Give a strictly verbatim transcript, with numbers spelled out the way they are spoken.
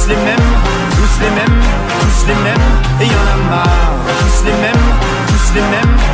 les mêmes, tous les mêmes, tous les mêmes, et y en a marre. Tous les mêmes, tous les mêmes,